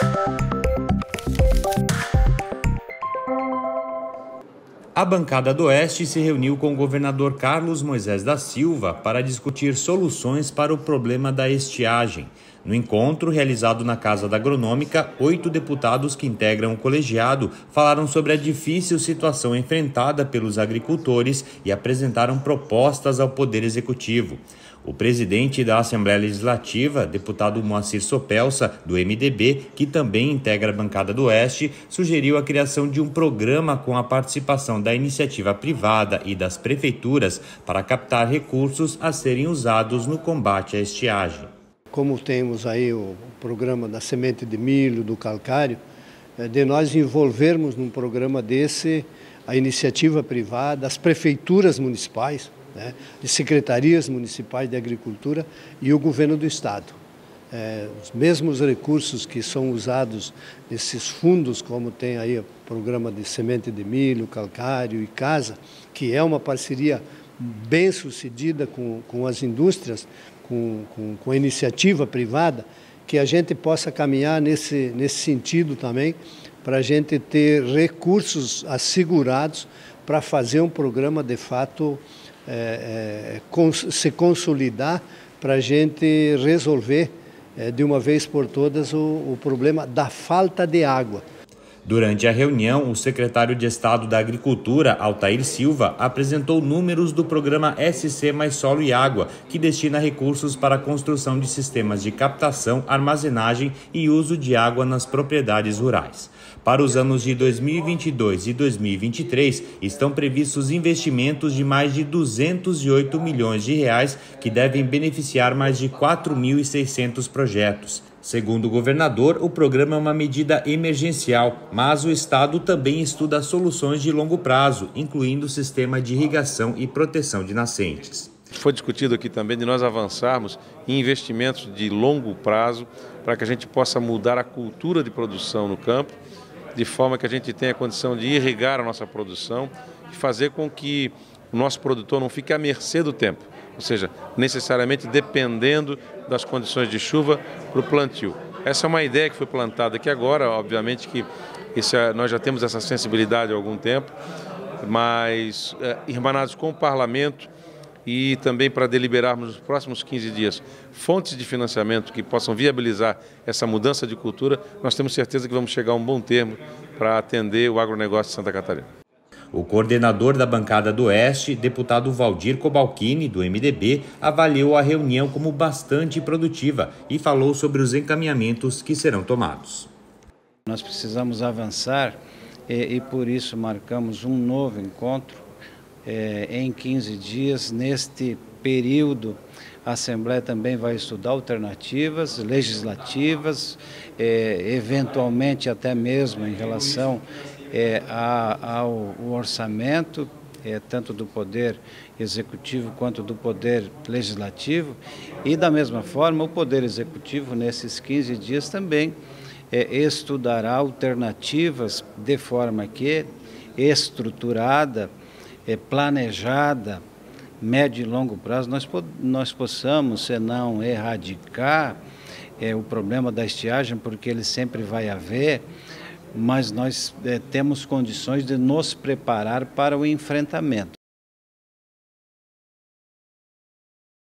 A bancada do Oeste se reuniu com o governador Carlos Moisés da Silva para discutir soluções para o problema da estiagem. No encontro realizado na Casa da Agronômica, 8 deputados que integram o colegiado falaram sobre a difícil situação enfrentada pelos agricultores e apresentaram propostas ao Poder Executivo. O presidente da Assembleia Legislativa, deputado Moacir Sopelsa, do MDB, que também integra a bancada do Oeste, sugeriu a criação de um programa com a participação da iniciativa privada e das prefeituras para captar recursos a serem usados no combate à estiagem. Como temos aí o programa da semente de milho, do calcário, de nós envolvermos num programa desse a iniciativa privada, as prefeituras municipais, de secretarias municipais de agricultura e o governo do estado. Os mesmos recursos que são usados nesses fundos, como tem aí o programa de semente de milho, calcário e casa, que é uma parceria bem sucedida com as indústrias, com a iniciativa privada, que a gente possa caminhar nesse sentido também, para a gente ter recursos assegurados para fazer um programa de fato se consolidar, para a gente resolver de uma vez por todas o problema da falta de água. Durante a reunião, o secretário de Estado da Agricultura, Altair Silva, apresentou números do programa SC Mais Solo e Água, que destina recursos para a construção de sistemas de captação, armazenagem e uso de água nas propriedades rurais. Para os anos de 2022 e 2023, estão previstos investimentos de mais de 208 milhões de reais, que devem beneficiar mais de 4.600 projetos. Segundo o governador, o programa é uma medida emergencial, mas o estado também estuda soluções de longo prazo, incluindo o sistema de irrigação e proteção de nascentes. Foi discutido aqui também de nós avançarmos em investimentos de longo prazo para que a gente possa mudar a cultura de produção no campo, de forma que a gente tenha condição de irrigar a nossa produção e fazer com que o nosso produtor não fique à mercê do tempo, ou seja, necessariamente dependendo das condições de chuva para o plantio. Essa é uma ideia que foi plantada aqui agora, obviamente que nós já temos essa sensibilidade há algum tempo, mas irmanados com o Parlamento e também para deliberarmos nos próximos 15 dias fontes de financiamento que possam viabilizar essa mudança de cultura, nós temos certeza que vamos chegar a um bom termo para atender o agronegócio de Santa Catarina. O coordenador da bancada do Oeste, deputado Valdir Cobalcini, do MDB, avaliou a reunião como bastante produtiva e falou sobre os encaminhamentos que serão tomados. Nós precisamos avançar e por isso marcamos um novo encontro em 15 dias. Neste período, a Assembleia também vai estudar alternativas legislativas, eventualmente até mesmo em relação ao orçamento, tanto do Poder Executivo quanto do Poder Legislativo, e da mesma forma o Poder Executivo nesses 15 dias também estudará alternativas de forma que estruturada, planejada, médio e longo prazo, nós possamos, se não erradicar o problema da estiagem, porque ele sempre vai haver, mas nós temos condições de nos preparar para o enfrentamento.